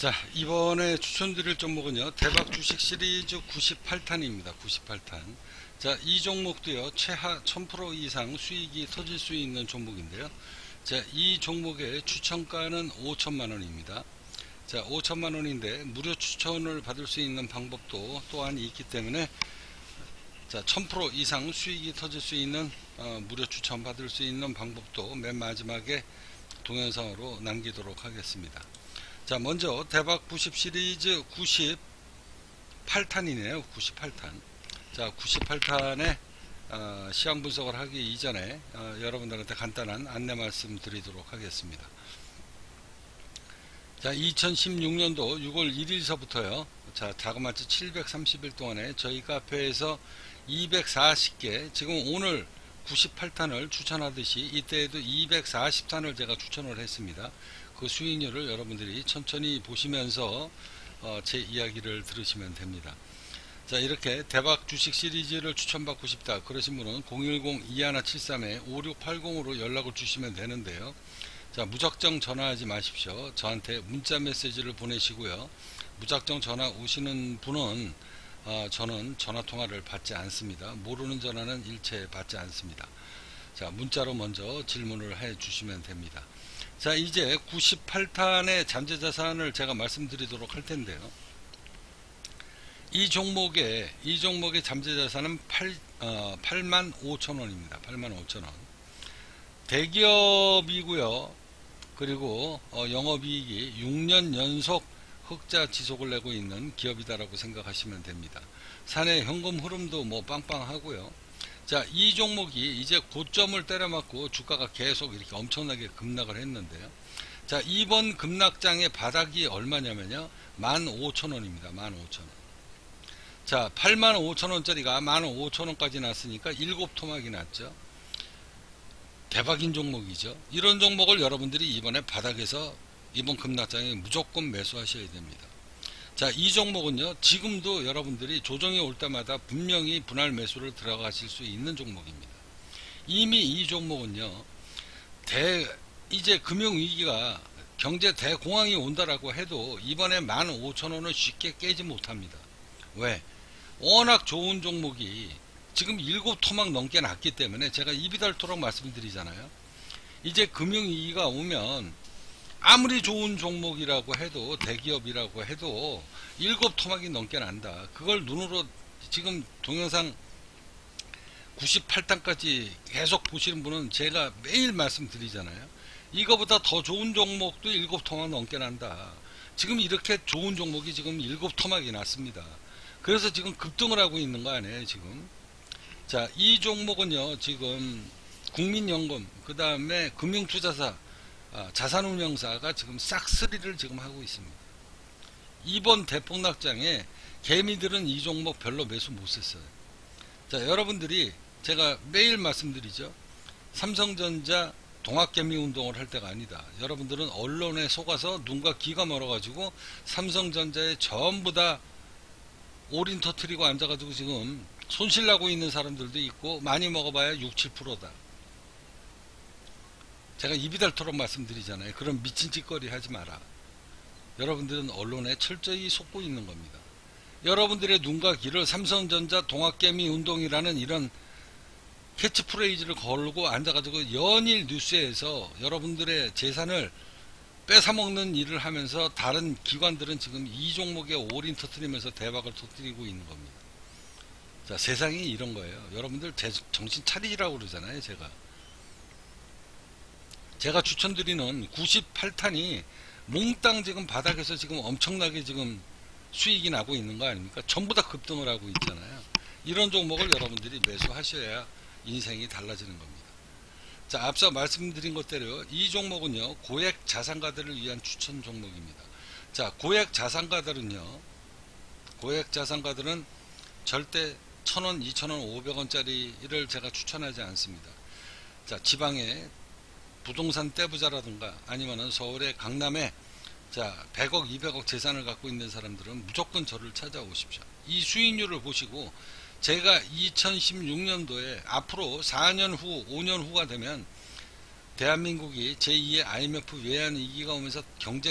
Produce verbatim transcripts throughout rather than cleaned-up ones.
자, 이번에 추천드릴 종목은요, 대박 주식 시리즈 구십팔 탄입니다. 구십팔 탄. 자, 이 종목도요, 최하 천 퍼센트 이상 수익이 터질 수 있는 종목인데요. 자, 이 종목의 추천가는 오천만 원입니다. 자, 오천만 원인데 무료 추천을 받을 수 있는 방법도 또한 있기 때문에, 자, 천 퍼센트 이상 수익이 터질 수 있는 어, 무료 추천 받을 수 있는 방법도 맨 마지막에 동영상으로 남기도록 하겠습니다. 자, 먼저 대박 구십 시리즈 구십팔 탄이네요. 구십팔 탄. 자, 구십팔 탄의 어, 시황 분석을 하기 이전에 어, 여러분들한테 간단한 안내 말씀 드리도록 하겠습니다. 자, 이천십육 년도 유월 일일서부터요. 자, 자그마치 칠백삼십 일 동안에 저희 카페에서 이백사십 개, 지금 오늘 구십팔 탄을 추천하듯이 이때에도 이백사십 탄을 제가 추천을 했습니다. 그 수익률을 여러분들이 천천히 보시면서 어, 제 이야기를 들으시면 됩니다. 자, 이렇게 대박 주식 시리즈를 추천받고 싶다 그러신 분은 공일공 이일칠삼 오육팔공으로 연락을 주시면 되는데요. 자, 무작정 전화하지 마십시오. 저한테 문자 메시지를 보내시고요. 무작정 전화 오시는 분은 어, 저는 전화 통화를 받지 않습니다. 모르는 전화는 일체 받지 않습니다. 자, 문자로 먼저 질문을 해 주시면 됩니다. 자, 이제 구십팔 탄의 잠재자산을 제가 말씀드리도록 할 텐데요. 이 종목의 이 종목의 잠재자산은 팔, 어, 팔만 오천 원입니다. 팔만 오천 원. 대기업이고요. 그리고 어, 영업이익이 육 년 연속 흑자 지속을 내고 있는 기업이다라고 생각하시면 됩니다. 사내 현금 흐름도 뭐 빵빵하고요. 자, 이 종목이 이제 고점을 때려맞고 주가가 계속 이렇게 엄청나게 급락을 했는데요. 자, 이번 급락장의 바닥이 얼마냐면요, 만 오천 원입니다. 만 오천 원. 자, 팔만 오천 원짜리가 만 오천 원까지 났으니까 일곱 토막이 났죠. 대박인 종목이죠. 이런 종목을 여러분들이 이번에 바닥에서 이번 급락장에 무조건 매수하셔야 됩니다. 자, 이 종목은요, 지금도 여러분들이 조정이 올 때마다 분명히 분할 매수를 들어가실 수 있는 종목입니다. 이미 이 종목은요, 대, 이제 금융위기가 경제 대공황이 온다라고 해도 이번에 만 오천 원을 쉽게 깨지 못합니다. 왜? 워낙 좋은 종목이 지금 일곱 토막 넘게 났기 때문에 제가 입이 닳도록 말씀드리잖아요. 이제 금융위기가 오면 아무리 좋은 종목이라고 해도, 대기업이라고 해도 일곱 토막이 넘게 난다. 그걸 눈으로 지금 동영상 구십팔 탄까지 계속 보시는 분은 제가 매일 말씀드리잖아요. 이거보다 더 좋은 종목도 일곱 토막 넘게 난다. 지금 이렇게 좋은 종목이 지금 일곱 토막이 났습니다. 그래서 지금 급등을 하고 있는 거 아니에요, 지금. 자, 이 종목은요, 지금 국민연금, 그 다음에 금융투자사, 아, 자산운용사가 지금 싹쓸이를 지금 하고 있습니다. 이번 대폭락장에 개미들은 이 종목 별로 매수 못했어요. 자, 여러분들이 제가 매일 말씀드리죠. 삼성전자 동학개미 운동을 할 때가 아니다. 여러분들은 언론에 속아서 눈과 귀가 멀어가지고 삼성전자에 전부 다 올인 터트리고 앉아가지고 지금 손실나고 있는 사람들도 있고, 많이 먹어봐야 육, 칠 퍼센트다. 제가 입이 닳도록 말씀드리잖아요. 그런 미친 짓거리 하지 마라. 여러분들은 언론에 철저히 속고 있는 겁니다. 여러분들의 눈과 귀를 삼성전자 동학개미 운동이라는 이런 캐치프레이즈를 걸고 앉아가지고 연일 뉴스에서 여러분들의 재산을 뺏어먹는 일을 하면서 다른 기관들은 지금 이 종목에 올인 터뜨리면서 대박을 터뜨리고 있는 겁니다. 자, 세상이 이런 거예요. 여러분들 정신 차리라고 그러잖아요, 제가. 제가 추천드리는 구십팔 탄이 몽땅 지금 바닥에서 지금 엄청나게 지금 수익이 나고 있는 거 아닙니까? 전부 다 급등을 하고 있잖아요. 이런 종목을 여러분들이 매수하셔야 인생이 달라지는 겁니다. 자, 앞서 말씀드린 것대로 이 종목은요, 고액 자산가들을 위한 추천 종목입니다. 자, 고액 자산가들은요, 고액 자산가들은 절대 천 원, 이천 원, 오백 원짜리를 제가 추천하지 않습니다. 자, 지방에 부동산 떼부자라든가 아니면은 서울의 강남에 자 백억, 이백억 재산을 갖고 있는 사람들은 무조건 저를 찾아오십시오. 이 수익률을 보시고 제가 이천십육 년도에 앞으로 사 년 후, 오 년 후가 되면 대한민국이 제이의 아이엠에프 외환위기가 오면서 경제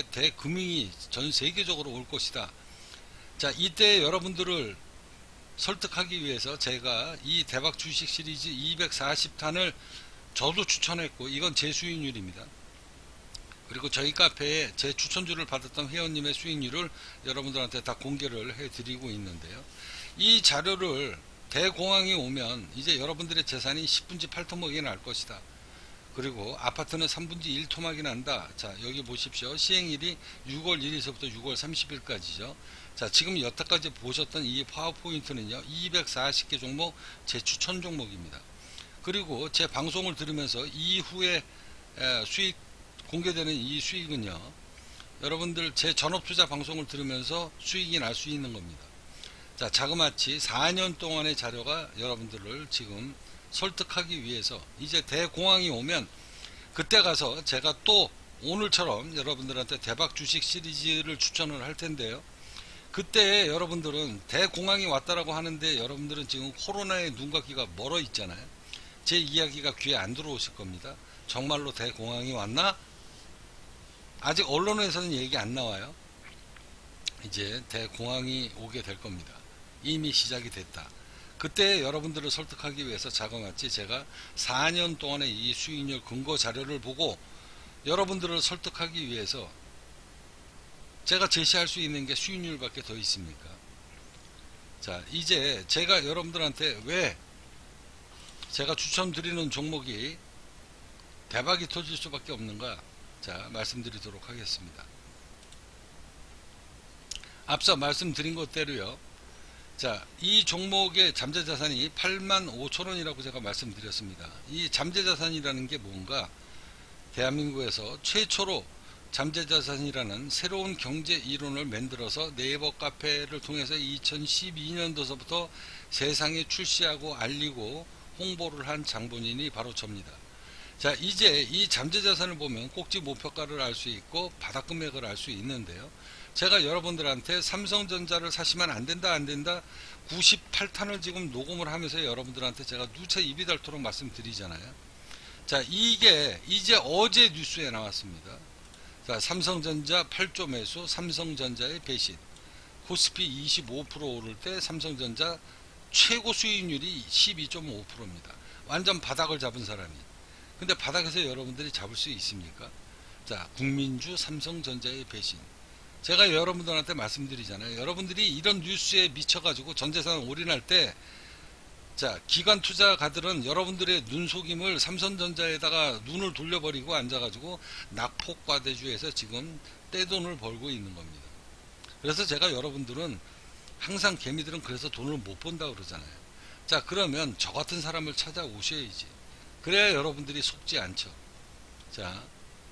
대금융이 전 세계적으로 올 것이다. 자, 이때 여러분들을 설득하기 위해서 제가 이 대박 주식 시리즈 이백사십 탄을 저도 추천했고, 이건 제 수익률입니다. 그리고 저희 카페에 제 추천주를 받았던 회원님의 수익률을 여러분들한테 다 공개를 해드리고 있는데요. 이 자료를 대공황이 오면 이제 여러분들의 재산이 십분지 팔토막이 날 것이다. 그리고 아파트는 삼분지 일 토막이 난다. 자, 여기 보십시오. 시행일이 유월 일일서부터 유월 삼십일까지죠. 자, 지금 여태까지 보셨던 이 파워포인트는요, 이백사십 개 종목 제 추천 종목입니다. 그리고 제 방송을 들으면서 이후에 수익 공개되는 이 수익은요, 여러분들 제 전업투자 방송을 들으면서 수익이 날 수 있는 겁니다. 자, 자그마치 사 년 동안의 자료가 여러분들을 지금 설득하기 위해서, 이제 대공황이 오면 그때 가서 제가 또 오늘처럼 여러분들한테 대박 주식 시리즈를 추천을 할 텐데요. 그때 여러분들은 대공황이 왔다라고 하는데 여러분들은 지금 코로나에 눈과 귀가 멀어 있잖아요. 제 이야기가 귀에 안 들어오실 겁니다. 정말로 대공황이 왔나? 아직 언론에서는 얘기 안 나와요. 이제 대공황이 오게 될 겁니다. 이미 시작이 됐다. 그때 여러분들을 설득하기 위해서 자그마치 제가 사 년 동안의 이 수익률 근거 자료를 보고 여러분들을 설득하기 위해서 제가 제시할 수 있는 게 수익률밖에 더 있습니까? 자, 이제 제가 여러분들한테 왜 제가 추천드리는 종목이 대박이 터질 수밖에 없는가? 자, 말씀드리도록 하겠습니다. 앞서 말씀드린 것대로요. 자, 이 종목의 잠재자산이 팔만 오천 원이라고 제가 말씀드렸습니다. 이 잠재자산이라는 게 뭔가, 대한민국에서 최초로 잠재자산이라는 새로운 경제 이론을 만들어서 네이버 카페를 통해서 이천십이 년도서부터 세상에 출시하고 알리고 홍보를 한 장본인이 바로 접니다. 자, 이제 이 잠재자산을 보면 꼭지 목표가를 알 수 있고 바닥 금액을 알 수 있는데요. 제가 여러분들한테 삼성전자를 사시면 안된다 안된다 구십팔 탄을 지금 녹음을 하면서 여러분들한테 제가 누차 입이 닳도록 말씀드리잖아요. 자, 이게 이제 어제 뉴스에 나왔습니다. 자, 삼성전자 팔 조 매수, 삼성전자의 배신, 코스피 이십오 퍼센트 오를 때 삼성전자 최고 수익률이 십이 점 오 퍼센트입니다. 완전 바닥을 잡은 사람이. 근데 바닥에서 여러분들이 잡을 수 있습니까? 자, 국민주 삼성전자의 배신. 제가 여러분들한테 말씀드리잖아요. 여러분들이 이런 뉴스에 미쳐가지고 전재산 올인할 때, 자, 기관 투자가들은 여러분들의 눈속임을 삼성전자에다가 눈을 돌려버리고 앉아가지고 낙폭과대주에서 지금 떼돈을 벌고 있는 겁니다. 그래서 제가 여러분들은 항상 개미들은 그래서 돈을 못 번다 그러잖아요. 자, 그러면 저 같은 사람을 찾아오셔야지. 그래야 여러분들이 속지 않죠. 자,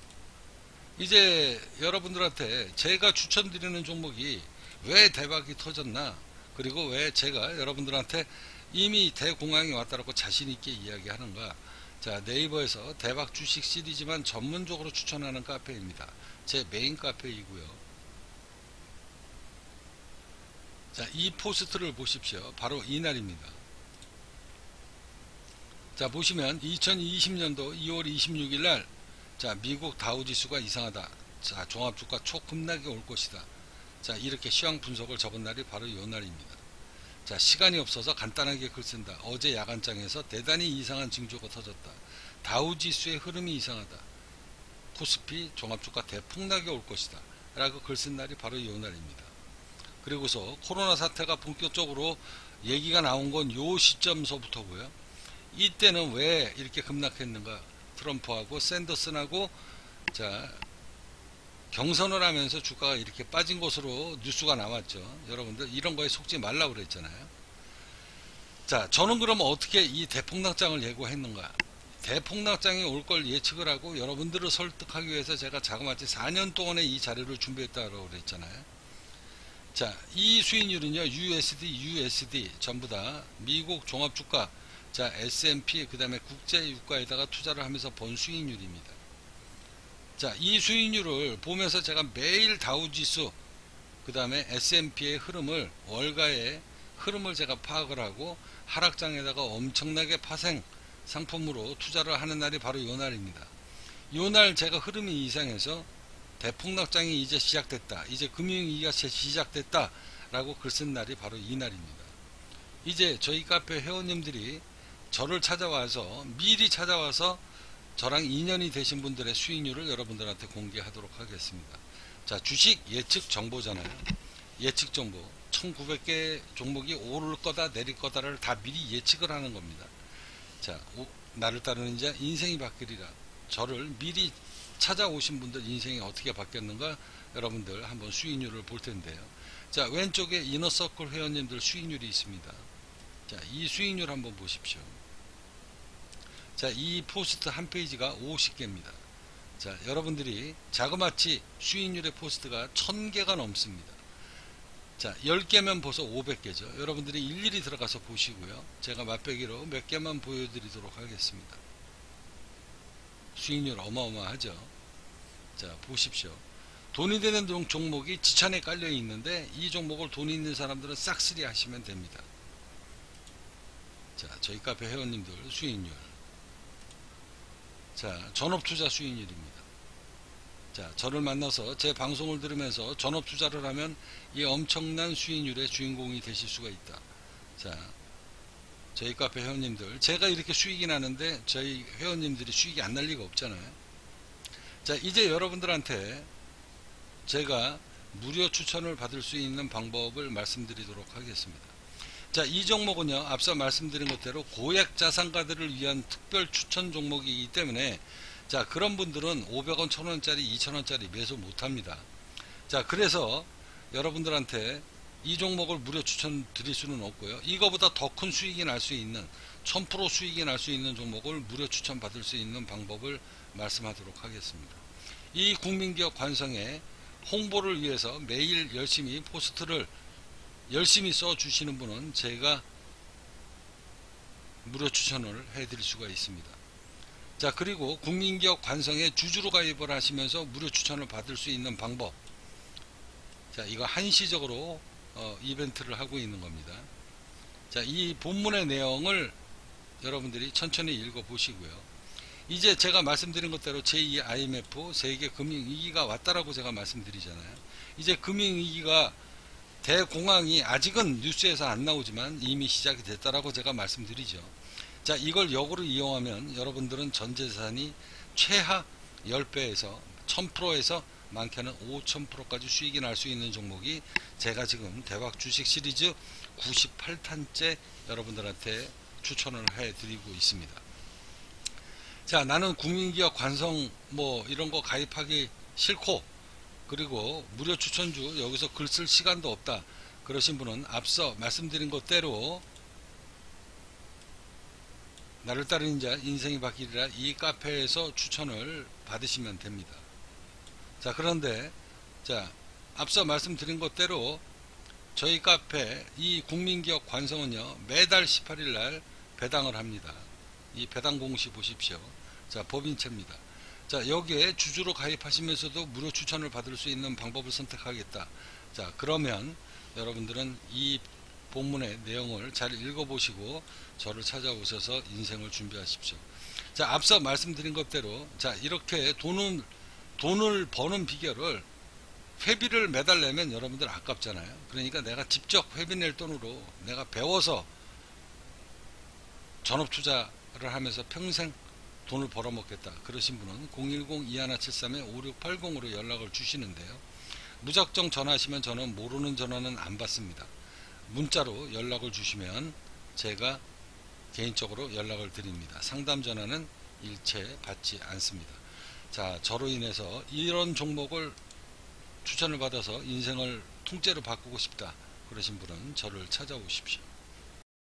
이제 여러분들한테 제가 추천드리는 종목이 왜 대박이 터졌나, 그리고 왜 제가 여러분들한테 이미 대공황이 왔다라고 자신있게 이야기하는가. 자, 네이버에서 대박 주식 시리즈만 전문적으로 추천하는 카페입니다. 제 메인 카페이고요. 자, 이 포스트를 보십시오. 바로 이날입니다. 자, 보시면 이천이십 년도 이월 이십육일 날, 자, 미국 다우지수가 이상하다. 자, 종합주가 초급락이 올 것이다. 자, 이렇게 시황 분석을 적은 날이 바로 이 날입니다. 자, 시간이 없어서 간단하게 글 쓴다. 어제 야간장에서 대단히 이상한 징조가 터졌다. 다우지수의 흐름이 이상하다. 코스피 종합주가 대폭락이 올 것이다. 라고 글 쓴 날이 바로 이 날입니다. 그리고서 코로나 사태가 본격적으로 얘기가 나온 건 요 시점서부터고요. 이때는 왜 이렇게 급락했는가? 트럼프하고 샌더슨하고 자, 경선을 하면서 주가가 이렇게 빠진 것으로 뉴스가 나왔죠. 여러분들 이런 거에 속지 말라고 그랬잖아요. 자, 저는 그러면 어떻게 이 대폭락장을 예고했는가? 대폭락장이 올 걸 예측을 하고 여러분들을 설득하기 위해서 제가 자그마치 사 년 동안의 이 자료를 준비했다고 그랬잖아요. 자, 이 수익률은요, 유에스디, 유에스디 전부 다 미국 종합주가, 자, 에스 앤 피, 그 다음에 국제유가에다가 투자를 하면서 번 수익률입니다. 자, 이 수익률을 보면서 제가 매일 다우지수, 그 다음에 에스 앤 피의 흐름을, 월가의 흐름을 제가 파악을 하고 하락장에다가 엄청나게 파생 상품으로 투자를 하는 날이 바로 이 날입니다. 이 날 제가 흐름이 이상해서 대폭락장이 이제 시작됐다. 이제 금융위기가 시작됐다. 라고 글 쓴 날이 바로 이 날입니다. 이제 저희 카페 회원님들이 저를 찾아와서 미리 찾아와서 저랑 인연이 되신 분들의 수익률을 여러분들한테 공개하도록 하겠습니다. 자, 주식 예측 정보잖아요. 예측 정보. 천구백 개 종목이 오를 거다 내릴 거다를 다 미리 예측을 하는 겁니다. 자, 오, 나를 따르는 자 인생이 바뀌리라. 저를 미리 찾아오신 분들 인생이 어떻게 바뀌었는가 여러분들 한번 수익률을 볼 텐데요. 자, 왼쪽에 이너서클 회원님들 수익률이 있습니다. 자, 이 수익률 한번 보십시오. 자, 이 포스트 한 페이지가 오십 개입니다. 자, 여러분들이 자그마치 수익률의 포스트가 천 개가 넘습니다. 자, 열 개면 벌써 오백 개죠. 여러분들이 일일이 들어가서 보시고요. 제가 맛배기로 몇 개만 보여드리도록 하겠습니다. 수익률 어마어마하죠. 자, 보십시오. 돈이 되는 종목이 지천에 깔려 있는데 이 종목을 돈이 있는 사람들은 싹쓸이 하시면 됩니다. 자, 저희 카페 회원님들 수익률. 자, 전업투자 수익률입니다. 자, 저를 만나서 제 방송을 들으면서 전업투자를 하면 이 엄청난 수익률의 주인공이 되실 수가 있다. 자, 저희 카페 회원님들, 제가 이렇게 수익이 나는데 저희 회원님들이 수익이 안 날 리가 없잖아요. 자, 이제 여러분들한테 제가 무료 추천을 받을 수 있는 방법을 말씀드리도록 하겠습니다. 자, 이 종목은요, 앞서 말씀드린 것대로 고액 자산가들을 위한 특별 추천 종목이기 때문에, 자, 그런 분들은 오백 원, 천 원짜리, 이천 원짜리 매수 못합니다. 자, 그래서 여러분들한테 이 종목을 무료 추천 드릴 수는 없고요. 이거보다 더 큰 수익이 날 수 있는, 천 퍼센트 수익이 날 수 있는 종목을 무료 추천 받을 수 있는 방법을 말씀하도록 하겠습니다. 이 국민기업 관성의 홍보를 위해서 매일 열심히 포스트를 열심히 써주시는 분은 제가 무료 추천을 해드릴 수가 있습니다. 자, 그리고 국민기업 관성에 주주로 가입을 하시면서 무료 추천을 받을 수 있는 방법. 자, 이거 한시적으로 어, 이벤트를 하고 있는 겁니다. 자, 이 본문의 내용을 여러분들이 천천히 읽어보시고요. 이제 제가 말씀드린 것대로 제이 아이엠에프 세계 금융위기가 왔다라고 제가 말씀드리잖아요. 이제 금융위기가 대공황이 아직은 뉴스에서 안 나오지만 이미 시작이 됐다라고 제가 말씀드리죠. 자, 이걸 역으로 이용하면 여러분들은 전재산이 최하 십 배에서 천 퍼센트에서 많게는 오천 퍼센트까지 수익이 날 수 있는 종목이 제가 지금 대박 주식 시리즈 구십팔 탄째 여러분들한테 추천을 해드리고 있습니다. 자, 나는 국민기업 관성 뭐 이런 거 가입하기 싫고, 그리고 무료 추천주 여기서 글 쓸 시간도 없다 그러신 분은 앞서 말씀드린 것대로 나를 따르는 자 인생이 바뀌리라 이 카페에서 추천을 받으시면 됩니다. 자, 그런데 자, 앞서 말씀드린 것대로 저희 카페 이 국민기업 관성은요 매달 십팔 일 날 배당을 합니다. 이 배당 공시 보십시오. 자, 법인채입니다. 자, 여기에 주주로 가입하시면서도 무료 추천을 받을 수 있는 방법을 선택하겠다. 자, 그러면 여러분들은 이 본문의 내용을 잘 읽어보시고 저를 찾아오셔서 인생을 준비하십시오. 자, 앞서 말씀드린 것대로 자, 이렇게 돈을 돈을 버는 비결을 회비를 매달 내면 여러분들 아깝잖아요. 그러니까 내가 직접 회비 낼 돈으로 내가 배워서 전업투자를 하면서 평생 돈을 벌어먹겠다 그러신 분은 공일공 이일칠삼 오육팔공으로 연락을 주시는데요. 무작정 전화하시면 저는 모르는 전화는 안 받습니다. 문자로 연락을 주시면 제가 개인적으로 연락을 드립니다. 상담 전화는 일체 받지 않습니다. 자, 저로 인해서 이런 종목을 추천을 받아서 인생을 통째로 바꾸고 싶다 그러신 분은 저를 찾아오십시오.